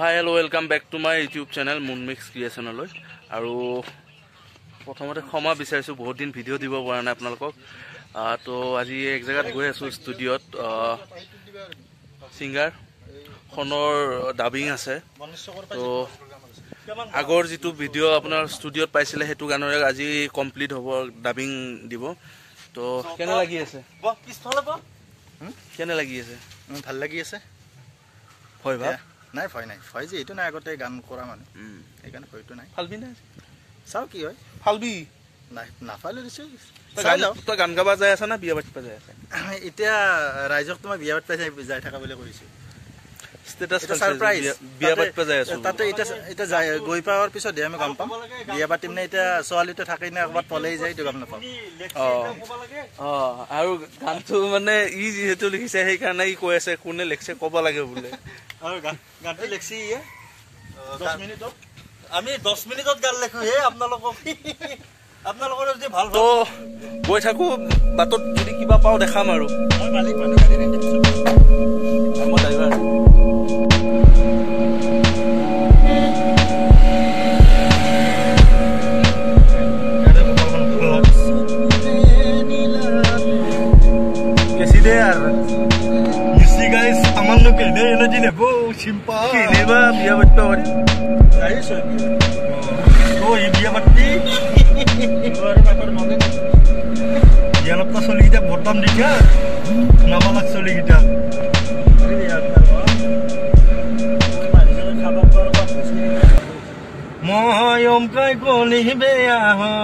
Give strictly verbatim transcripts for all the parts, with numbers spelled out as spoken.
hi hello welcome back to my YouTube channel Moonmix Creation লৈ আৰু প্ৰথমতে ক্ষমা বিচাৰিছো বহুত দিন ভিডিও দিব পৰা নাই আপোনালোকক তো আজি এক জায়গাত গৈ আছো ষ্টুডিওত সিঙ্গাৰ খনৰ ডাবিং আছে তো আগৰ যেটো ভিডিও আপোনাৰ ষ্টুডিওত পাইছিলে হেতু গানৰে আজি কমপ্লিট হ'ব ডাবিং দিব তো কেনে লাগি আছে পিছফালে পা কেনে লাগি আছে ভাল লাগি আছে হয় ভাই নাই ভয় নাই ভয় যে এটো না আগতে গান কৰা মানে এই গান হয়তো নাই ফালবি না চাও কি হয় ফালবি নাই না ফালে দিছে চাই লও তো গান গাবা যায় আছে না বিয়া বাট পা যায় আছে এতিয়া ৰাইজক তোমাৰ বিয়া বাট পা যায় থাকা বলে কৰিছে স্ট্যাটাস সারপ্রাইজ বিয়া বাট পা যায় আছে তাতে এটা এটা যায় গৈ পাওয়ার পিছত আমি গম পাম বিয়া বাটিম না এটা সোয়ালিটো থাকাই না একবাৰ পলাই যায় তো গম নাপাম অ অ আৰু গানটো মানে ই যেহেতু লিখিছে সেই কাৰণে ই কৈ আছে কোনে লিখছে কবা লাগে বুলে আৰু গানটো লিখছি ই দহ মিনিটত আমি দহ মিনিটত গান লেখো হে আপোনালোকক আপোনালোকৰ যদি ভাল তো গৈ থাকো বাটত যদি কিবা পাও দেখাম আৰু মই মালিক মানুহ গাড়ী ৰেন্ট দিছো মই driver There, you see guys, aman no ke de energy ne bo simpa. Kini ba biya batta wari. Guys, oh ye biya batti. Luar bakar mane. Dia lapta soli kita botam dikha. Namalak soli kita. Ini ya karwa. Mari jane khabak karwa. Mohayom kai koni beya ho.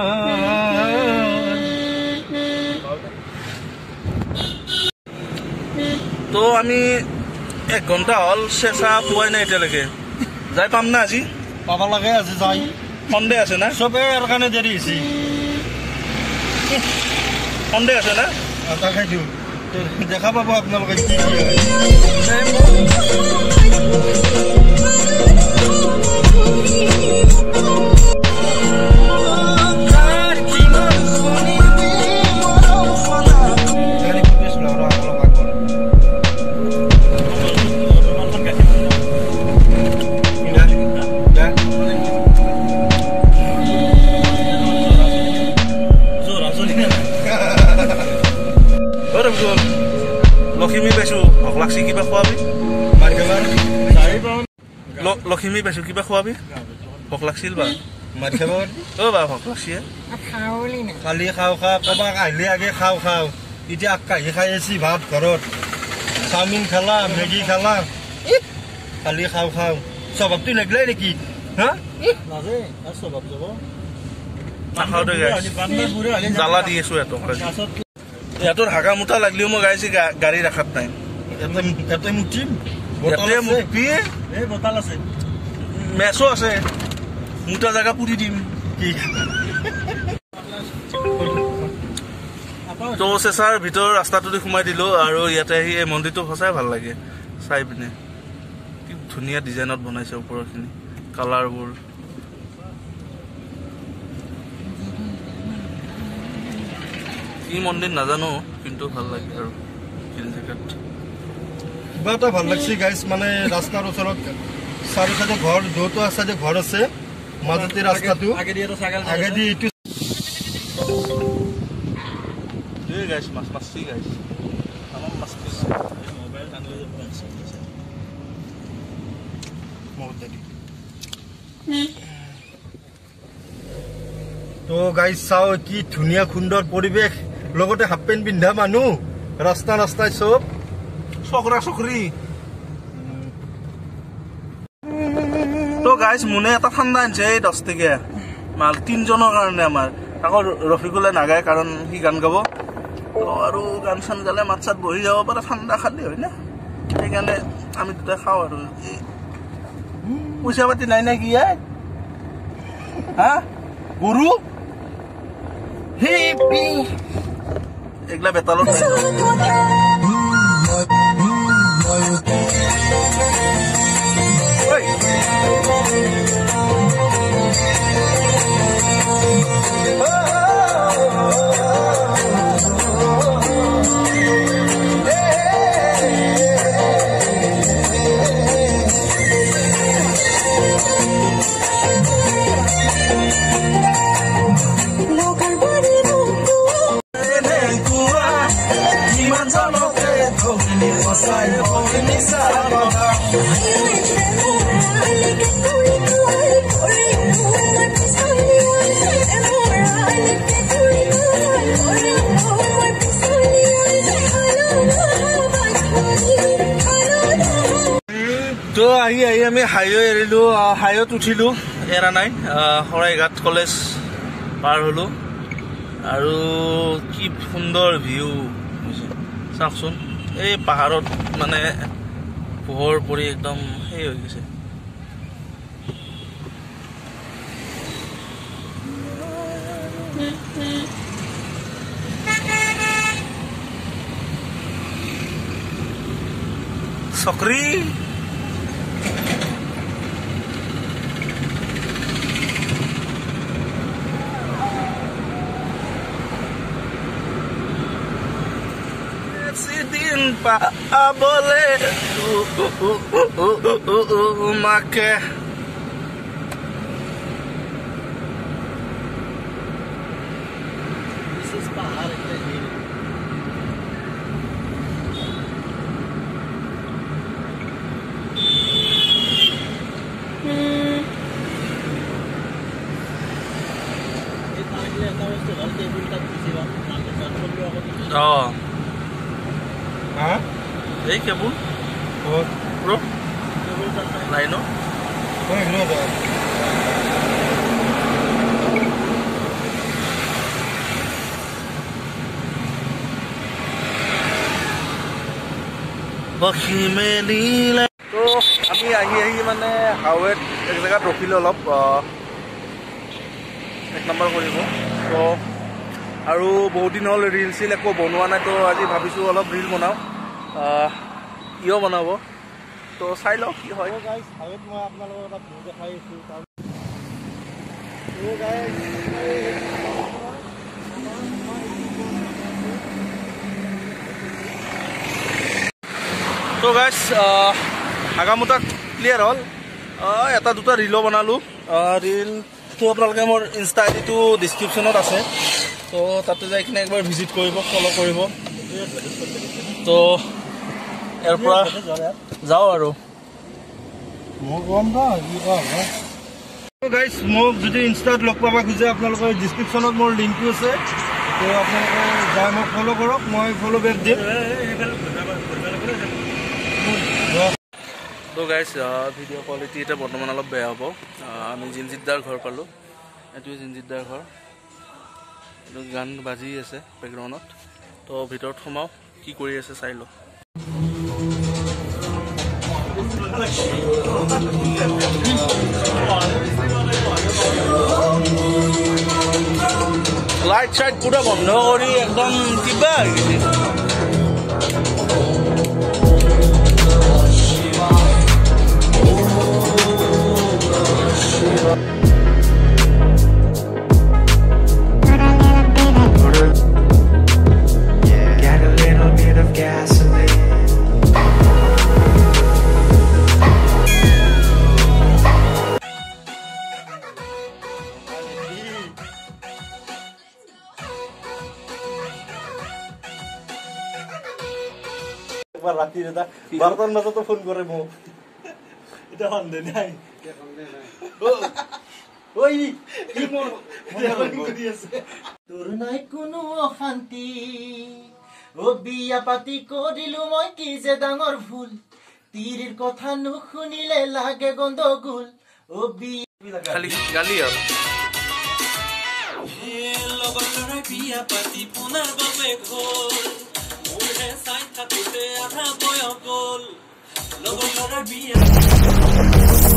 তো আমি এক ঘন্টা হল চেঁচা পোৱাই নাই এতিয়ালৈকে যাই পাম না আজি পাব লাগে আজি যাই সন্দেহ আছে না সবে এর কানে দেরি হইছি সন্দেহ আছে না আটা খাই দিও দেখা পাবো আপোনালোকে কি কি লক্ষ্মী পাইছো ভোক লাগছি কিবা খোৱাবি লক্ষ্মী পাইছো কিবা খোৱাবি ভোক লাগছিল বা মাৰি খাব অ বা ভোক লাগছি খালি খাও খা কবা আহিলে আগে খাও খাও এতিয়া আকাহি খাই আছি ভাত ঘৰত চাওমিন খালা মেগী খালা খালি খাও খাও স্বভাৱটো নেগলাই নেকি হা নাজে আৰু স্বভাৱ যাব নাখাও দে জ্বালা দি আছো এটো ইয়াতোর হাগা মুটা লাগলেও মই গাইছি গাড়ী রাখাত নাই এতে মুটিম বটলে মুপি এই বটল আছে মেছো আছে মুটা জায়গা পুরি দিম কি তো চেচাৰ ভিতৰ ৰাস্তাটো দি সোমাই দিলো আৰু ইয়াতে আহি এই মন্দিৰটো সঁচাই ভাল লাগে চাই পিনে কি ধুনীয়া ডিজাইনত বনাইছে ওপৰখিনি কালাৰবোৰ এই মন্দিৰ নাজানো কিন্তু ভাল লাগে আৰু কিবা এটা ভাল লাগছে গাইছ মানে ৰাস্তাৰ ওচৰত চাৰিওফালে ঘৰ দুটো আছে ঘৰ আছে মাজতে ৰাস্তাটো আগে দি এইটো এই গাইছ মাছ মাছটি গাইছ আমাৰ মাছটি মোবাইল আনলে মোবাইল তো গাইছ চাও কি ধুনীয়া সুন্দৰ পৰিৱেশ লগতে হাফ পেন্ট পিন্ধা মানুহ ৰাস্তা ৰাস্তায় সব চকৰা চকৰি তো গাইছ মুনে এটা ঠাণ্ডা আনছে এই দহ টকীয়া মাল তিনজনৰ কাৰণে আমাৰ আকৌ ৰফিকুলে নাগায় কাৰণ সি গান গাব তো আৰু গান চান গালে মাত চাত বহি যাব পাৰে ঠাণ্ডা খালি হয় না সেইকাৰণে আমি দুটা খাওঁ আৰু পইচা পাতি নাই নে কি হা গৰু এগলা বেতালত আমি হাইৱে এৰিলোঁ, হাইৱেত উঠিলোঁ, এৰা নাই। শৰাইঘাট কলেজ পাৰ হ'লোঁ আৰু কি সুন্দৰ ভিউ চাওকচোন। এই পাহাৰত মানে পোহৰ পৰি একদম সেই হৈ গৈছে। চকৰি দিন পাবলে মাকে Oh. Hah? Ini kebun? Oh, bro. Lain no? Oh, ini ada. Bagi menilai. So, kami ahi-ahi mana hawet ek jagat rokilo olop এক নম্বৰ কৰিব। তো আৰু বহুত দিন হ'ল ৰিল চিল একো বনোৱা নাই, তো আজি ভাবিছোঁ অলপ ৰিল বনাওঁ, ইও বনাব। তো চাই লওঁ কি হয়। মই আপোনালোকৰ এটা ভিউ দেখাই আছোঁ। তো গাইজ হাগামোটা ক্লিয়াৰ হ'ল। এটা দুটা ৰিলো বনালোঁ। ৰিল তো আপোনালোকে মোৰ ইনষ্টা আইডিটো ডিছক্ৰিপশ্যনত আছে, তো তাতে যাই কিনে একবাৰ ভিজিট কৰিব, ফ'ল' কৰিব। তো ইয়াৰ পৰা যাওঁ আৰু গাইজ মোক যদি ইনষ্টাত লগ পাব খোজে আপোনালোকৰ ডিছক্ৰিপশ্যনত মোৰ লিংকটো আছে, তো আপোনালোকে যাই মোক ফ'ল' কৰক, মই ফ'ল' বেক দিম। তো গাইজ ভিডিঅ' কোৱালিটি এতিয়া বৰ্তমান অলপ বেয়া হ'ব। আমি জিনজিতদাৰ ঘৰ পালোঁ, এইটোৱে জিনজিতদাৰ ঘৰ। এইটো গান বাজি আছে বেকগ্ৰাউণ্ডত। তো ভিতৰত সোমাওঁ, কি কৰি আছে চাই লওঁ। লাইট চাইট পুৰা বন্ধ কৰি একদম কিবা হৈ গৈছে। ৰাতি দাদা বাৰটাৰ মাজতো ফোন কৰে মোক, এতিয়া সন্দেহ নাই। তোৰ নাই কোনো অশান্তি, অ বিয়া পাতি কৰিলো মই কি যে ডাঙৰ ভুল, তিৰিৰ কথা নুশুনিলে লাগে গণ্ডগোল। অ খালি গালি আৰু লগৰ ল'ৰাই বিয়া পাতি পুনৰ বাবে গ'ল, মোৰহে চাই থাকোঁতে আধা বয়স গ'ল। লগৰ ল'ৰাই বিয়া